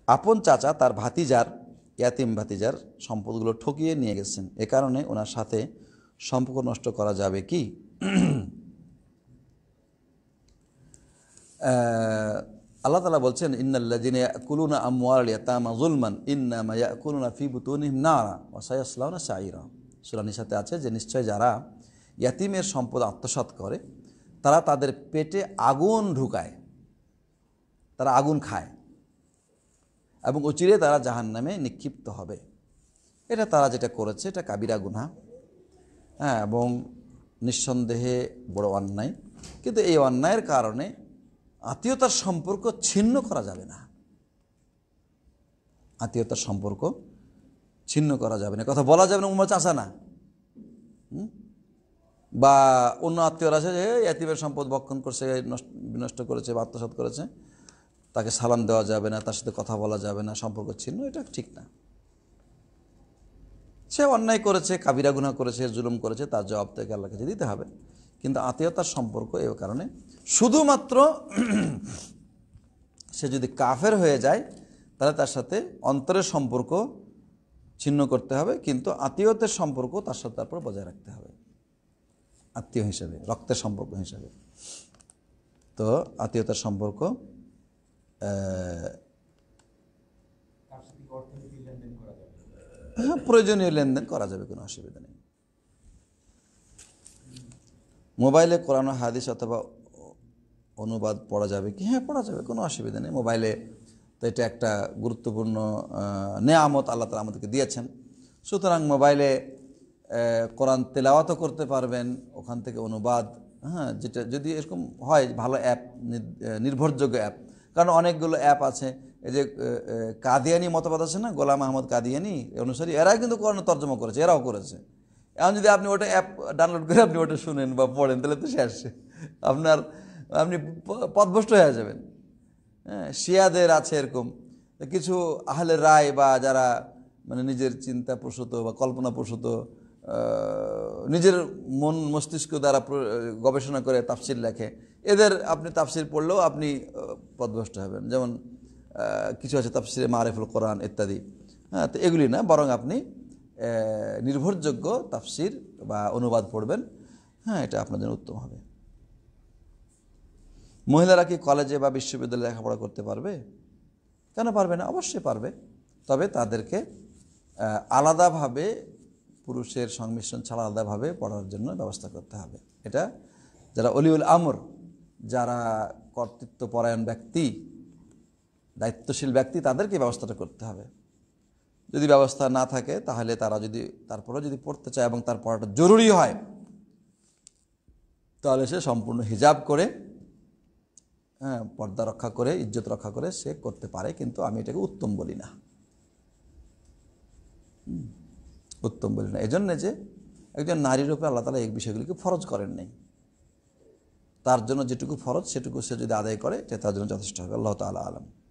আপন চাচা তার ভাতিজার, ইয়াতিম ভাতিজার সম্পদগুলো ঠকিয়ে নিয়ে গেছেন, এ কারণে ওনার সাথে সম্পর্ক নষ্ট করা যাবে কি? আল্লাহ তাআলা বলছেন, ইন্নাল্লাযীনা ইয়াকুলুনা আমওয়ালাল ইয়াতামা যুলমান ইন্নামা ইয়াকুলুনা ফি বুতুনিহিম নারা ওয়া সায়াসলাউনা সাঈরা। সূরা নিসাতে আছে যে নিশ্চয় যারা ইয়াতিমের সম্পদ আত্মসাৎ করে তারা তাদের পেটে আগুন ঢুকায়, তারা আগুন খায় এবং অচিরে তারা জাহান্নামে নিক্ষিপ্ত হবে। এটা তারা যেটা করেছে এটা কাবিরা গুনাহ, হ্যাঁ, এবং নিঃসন্দেহে বড় অন্যায়। কিন্তু এই অন্যায়ের কারণে আত্মীয়তার সম্পর্ক ছিন্ন করা যাবে না, আত্মীয়তার সম্পর্ক ছিন্ন করা যাবে না, কথা বলা যাবে না উম্মা চাচা না, বা অন্য আত্মীয়রা আছে যে ইয়াতিমের সম্পদ ভক্ষণ করছে, বিনষ্ট করেছে বা আত্মসাৎ করেছে, তাকে সালাম দেওয়া যাবে না, তার সাথে কথা বলা যাবে না, সম্পর্ক ছিন্ন, এটা ঠিক না। সে অন্যায় করেছে, কাবিরা গুনাহ করেছে, জুলুম করেছে, তার জবাব তাকে আল্লাহর কাছে দিতে হবে। কিন্তু আত্মীয়তার সম্পর্ক এই কারণে শুধুমাত্র সে যদি কাফের হয়ে যায় তাহলে তার সাথে অন্তরের সম্পর্ক ছিন্ন করতে হবে, কিন্তু আত্মীয়তার সম্পর্ক তার সাথে তারপর বজায় রাখতে হবে, আত্মীয় হিসেবে, রক্তের সম্পর্ক হিসেবে। তো আত্মীয়তার সম্পর্ক হ্যাঁ, প্রয়োজনীয় লেনদেন করা যাবে, কোনো অসুবিধা নেই। মোবাইলে কোরআন হাদিস অথবা অনুবাদ পড়া যাবে কি? হ্যাঁ, পড়া যাবে, কোনো অসুবিধা নেই। মোবাইলে তো এটা একটা গুরুত্বপূর্ণ নেয়ামত আল্লাহ তাআলা আমাদেরকে দিয়েছেন। সুতরাং মোবাইলে কোরআন তেলাওয়াতও করতে পারবেন, ওখান থেকে অনুবাদ, হ্যাঁ, যেটা যদি এরকম হয় ভালো অ্যাপ, নির্ভরযোগ্য অ্যাপ। কারণ অনেকগুলো অ্যাপ আছে, এই যে কাদিয়ানি মতবাদ আছে না, গোলাম আহমদ কাদিয়ানি অনুসারী, এরাই কিন্তু কোরআন তর্জমা করেছে, এরাও করেছে। এখন যদি আপনি ওটা অ্যাপ ডাউনলোড করে আপনি ওটা শুনেন বা পড়েন তাহলে তো শেষ, আপনি পথভ্রষ্ট হয়ে যাবেন। হ্যাঁ, শিয়াদের আছে এরকম কিছু আহলে রায় বা যারা মানে নিজের চিন্তা প্রসূত বা কল্পনা প্রসূত, নিজের মন মস্তিষ্ক দ্বারা গবেষণা করে তাফসির লেখে, এদের আপনি তাফসির পড়লেও আপনি পথভ্রষ্ট হবেন। যেমন কিছু আছে তাফসিরে মারিফুল কোরআন ইত্যাদি। হ্যাঁ, তো এগুলি না, বরং আপনি নির্ভরযোগ্য তাফসির বা অনুবাদ পড়বেন। হ্যাঁ, এটা আপনার জন্য উত্তম হবে। মহিলারা কি কলেজে বা বিশ্ববিদ্যালয়ে লেখাপড়া করতে পারবে? কেন পারবে না? অবশ্যই পারবে, তবে তাদেরকে আলাদাভাবে, পুরুষের সংমিশ্রণ ছাড়া আলাদাভাবে পড়ার জন্য ব্যবস্থা করতে হবে। এটা যারা অলিউল আমর, যারা কর্তৃত্বপরায়ণ ব্যক্তি, দায়িত্বশীল ব্যক্তি, তাদেরকে ব্যবস্থাটা করতে হবে। যদি ব্যবস্থা না থাকে তাহলে তারা তারপরে যদি পড়তে চায় এবং তার পড়াটা জরুরি হয়, তাহলে সে সম্পূর্ণ হিজাব করে, হ্যাঁ, পর্দা রক্ষা করে, ইজ্জত রক্ষা করে সে করতে পারে। কিন্তু আমি এটাকে উত্তম বলি না, উত্তম বলি না। এজন্য যে একজন নারীর উপরে আল্লাহ তাআলা এই বিষয়গুলিকে ফরজ করেন নাই, তার জন্য যেটুকু ফরজ সেটুকু সে যদি আদায় করে এটা তার জন্য যথেষ্ট হবে। আল্লাহ তাআলা আলাম।